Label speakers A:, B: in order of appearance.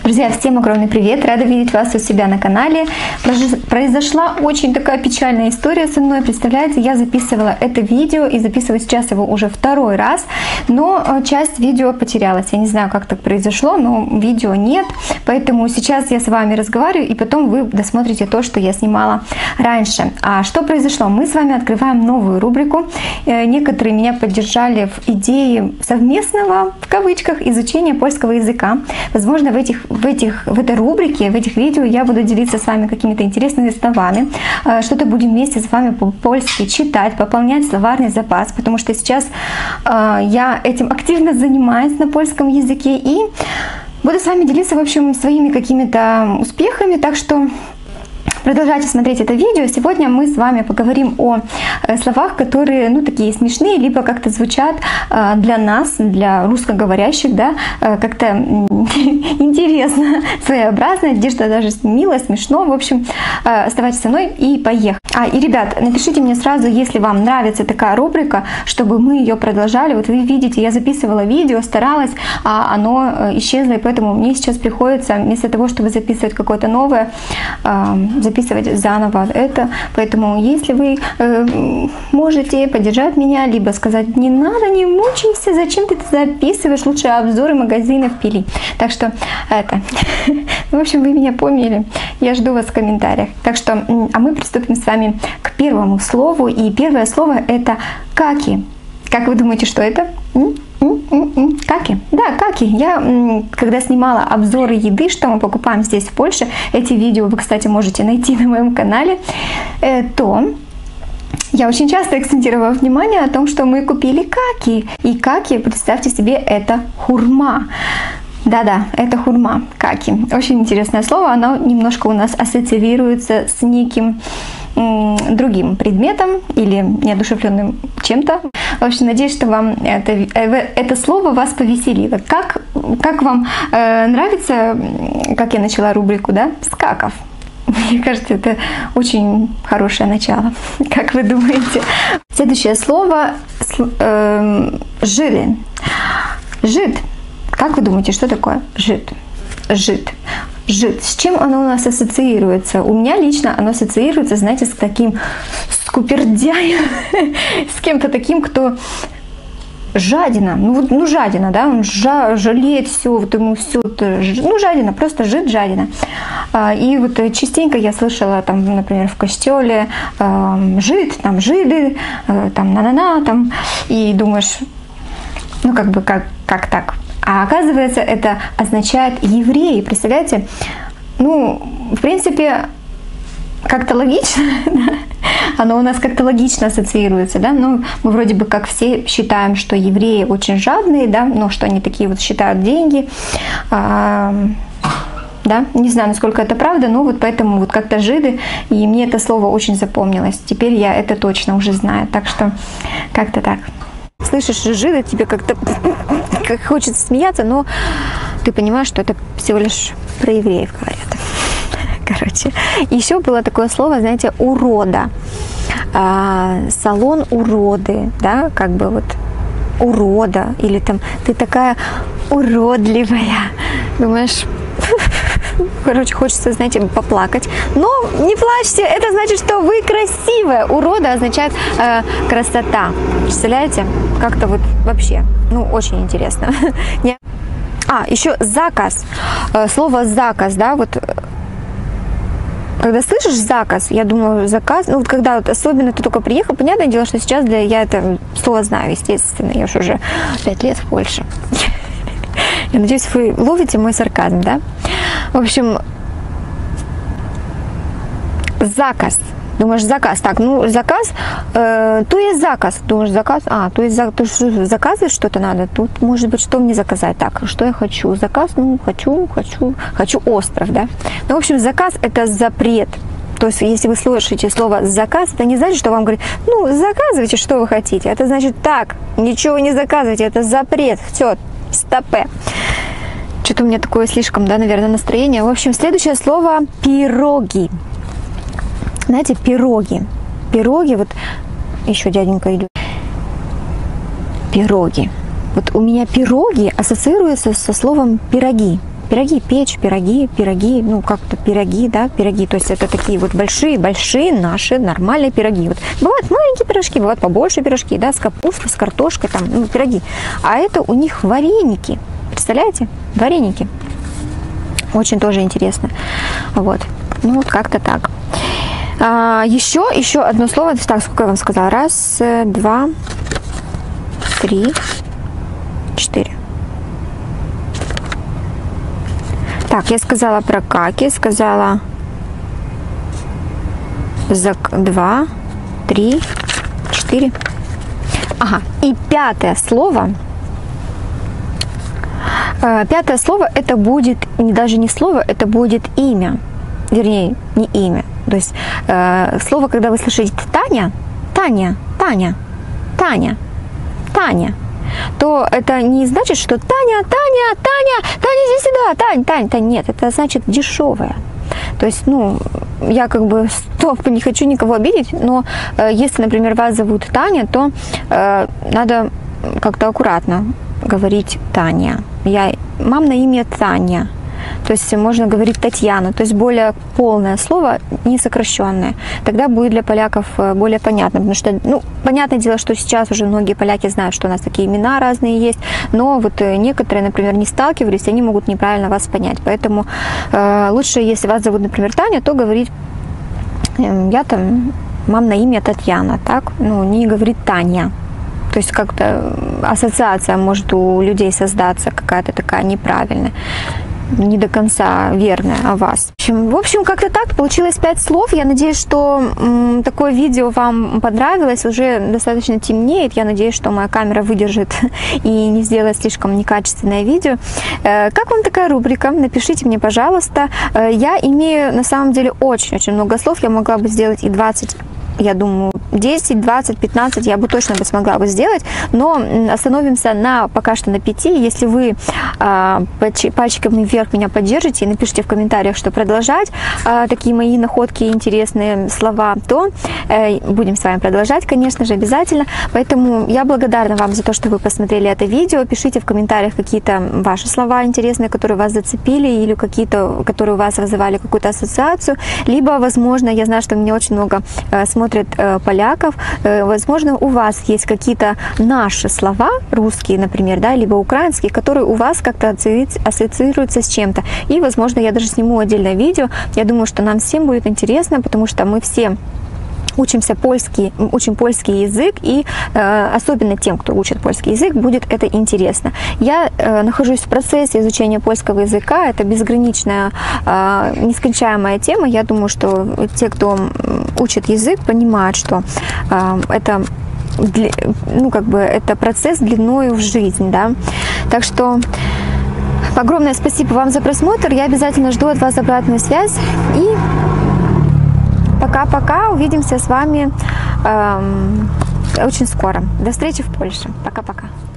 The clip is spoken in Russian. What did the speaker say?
A: Друзья, всем огромный привет! Рада видеть вас у себя на канале. Произошла очень такая печальная история со мной. Представляете, я записывала это видео и записываю сейчас его уже второй раз, но часть видео потерялась. Я не знаю, как так произошло, но видео нет. Поэтому сейчас я с вами разговариваю, и потом вы досмотрите то, что я снимала раньше. А что произошло? Мы с вами открываем новую рубрику. Некоторые меня поддержали в идее совместного, в кавычках, изучения польского языка. Возможно, в этой рубрике, в этих видео я буду делиться с вами какими-то интересными словами. Что-то будем вместе с вами по-польски читать, пополнять словарный запас, потому что сейчас я этим активно занимаюсь на польском языке и буду с вами делиться, в общем, своими какими-то успехами. Так что продолжайте смотреть это видео. Сегодня мы с вами поговорим о словах, которые, такие смешные, либо как-то звучат для нас, для русскоговорящих, да, как-то интересно, своеобразно, где-то даже мило, смешно. В общем, оставайтесь со мной и поехали. И, ребят, напишите мне сразу, если вам нравится такая рубрика, чтобы мы ее продолжали. Вот вы видите, я записывала видео, старалась, а оно исчезло, и поэтому мне сейчас приходится, вместо того, чтобы записывать какое-то новое, записывать заново это. Поэтому если вы можете поддержать меня, либо сказать: не надо, не мучайся, зачем ты это записываешь, лучше обзоры магазинов пили. Так что это, в общем, вы меня поняли. Я жду вас в комментариях. Так что, а мы приступим с вами к первому слову. И первое слово это каки. Как вы думаете, что это? Каки. Да, каки. Я, когда снимала обзоры еды, что мы покупаем здесь в Польше, эти видео вы, кстати, можете найти на моем канале, то я очень часто акцентировала внимание о том, что мы купили каки. И каки, представьте себе, это хурма. Да-да, это хурма, каки. Очень интересное слово, оно немножко у нас ассоциируется с неким другим предметом или неодушевленным чем-то. В общем, надеюсь, что вам это слово вас повеселило. Как вам нравится, как я начала рубрику, да, с каков? Мне кажется, это очень хорошее начало. Как вы думаете? Следующее слово жиды. Жид. Как вы думаете, что такое жид? Жид. Жид. С чем оно у нас ассоциируется? У меня лично оно ассоциируется, знаете, с таким скупердяем, с кем-то таким, кто жадина. Ну жадина, да, он жалеет все, вот ему все, жадина, просто жид, жадина. И вот частенько я слышала, там, например, в костеле жид, там жиды, там на-на-на, там, и думаешь, как так? А оказывается, это означает евреи. Представляете? В принципе, как-то логично, да? Оно у нас как-то логично ассоциируется, да? Мы вроде бы как все считаем, что евреи очень жадные, да, что они такие вот считают деньги. Да, не знаю, насколько это правда, но вот поэтому вот как-то жиды, и мне это слово очень запомнилось. Теперь я это точно уже знаю, так что как-то так. Слышишь, жиды, тебе как-то как хочется смеяться, но ты понимаешь, что это всего лишь про евреев говорят. Короче, еще было такое слово, знаете, урода. Салон уроды, да, как бы вот урода, или там ты такая уродливая. Думаешь, короче, хочется, знаете, поплакать. Но не плачьте, это значит, что вы красивая. Урода означает красота. Представляете? Как-то вот вообще, очень интересно. Еще заказ. Слово заказ, да, вот. Когда слышишь заказ, я думаю, заказ, когда вот особенно ты только приехал, понятное дело, что сейчас я это слово знаю, естественно, я уже 5 лет в Польше. Я надеюсь, вы ловите мой сарказм, да? В общем, заказ. Думаешь, заказ. Так, заказ, то есть заказ. Думаешь, заказ, то есть заказывать что-то надо. Тут, может быть, что мне заказать? Так, что я хочу? Заказ, хочу остров, да? В общем, заказ – это запрет. То есть, если вы слышите слово «заказ», это не значит, что вам говорят: заказывайте, что вы хотите. Это значит: так, ничего не заказывайте, это запрет. Все, стопе. Что-то у меня такое слишком, да, наверное, настроение. В общем, следующее слово – пироги. Знаете, пироги. Пироги, вот еще дяденька идет. Пироги. Вот у меня пироги ассоциируются со словом пироги. Пироги, печь, пироги, ну как-то пироги, да, пироги. То есть это такие вот большие наши нормальные пироги. Вот бывают маленькие пирожки, бывают побольше пирожки, да, с капустой, с картошкой, там, ну, пироги. А это у них вареники. Представляете? Вареники. Очень тоже интересно. Вот. Ну, вот как-то так. Еще одно слово. Так, сколько я вам сказала? Раз, два, три, четыре. Так, я сказала про каки, сказала 2, 3, 4. Ага, и пятое слово. Пятое слово это будет даже не слово, это будет имя. Вернее, не имя. То есть слово, когда вы слышите Таня, Таня, Таня, Таня, Таня, то это не значит, что Таня, иди сюда, Тань, нет, это значит дешевая. То есть, ну, я как бы не хочу никого обидеть, но если, например, вас зовут Таня, то надо как-то аккуратно говорить Таня. Мамное имя Таня. То есть можно говорить Татьяна, то есть более полное слово, не сокращенное. Тогда будет для поляков более понятно, потому что, ну, понятное дело, что сейчас уже многие поляки знают, что у нас такие имена разные есть, но вот некоторые, например, не сталкивались, они могут неправильно вас понять. Поэтому лучше, если вас зовут, например, Таня, то говорить, я там, мамное имя Татьяна, так, ну, не говорить Таня. То есть как-то ассоциация может у людей создаться какая-то такая неправильная, не до конца верная о вас. В общем, как-то так. Получилось 5 слов. Я надеюсь, что такое видео вам понравилось. Уже достаточно темнеет. Я надеюсь, что моя камера выдержит и не сделает слишком некачественное видео. Как вам такая рубрика? Напишите мне, пожалуйста. Я имею на самом деле очень-очень много слов. Я могла бы сделать и 20, я думаю, 10, 20, 15 я бы точно смогла бы сделать, но остановимся пока что на 5. Если вы пальчиком вверх меня поддержите и напишите в комментариях, что продолжать такие мои находки, интересные слова, то будем с вами продолжать, конечно же, обязательно. Поэтому я благодарна вам за то, что вы посмотрели это видео. Пишите в комментариях какие-то ваши слова интересные, которые вас зацепили, или какие-то, которые у вас вызывали какую-то ассоциацию. Либо, возможно, я знаю, что меня очень много смотрят поляков, возможно, у вас есть какие-то наши слова, русские, например, да, либо украинские, которые у вас как-то ассоциируются с чем-то. И, возможно, я даже сниму отдельное видео. Я думаю, что нам всем будет интересно, потому что мы все учим польский язык, и особенно тем, кто учит польский язык, будет это интересно. Я нахожусь в процессе изучения польского языка, это безграничная, нескончаемая тема. Я думаю, что те, кто учит язык, понимают, что это, ну, как бы, это процесс длиною в жизнь, да. Так что огромное спасибо вам за просмотр, я обязательно жду от вас обратную связь, и пока-пока, увидимся с вами очень скоро. До встречи в Польше. Пока-пока.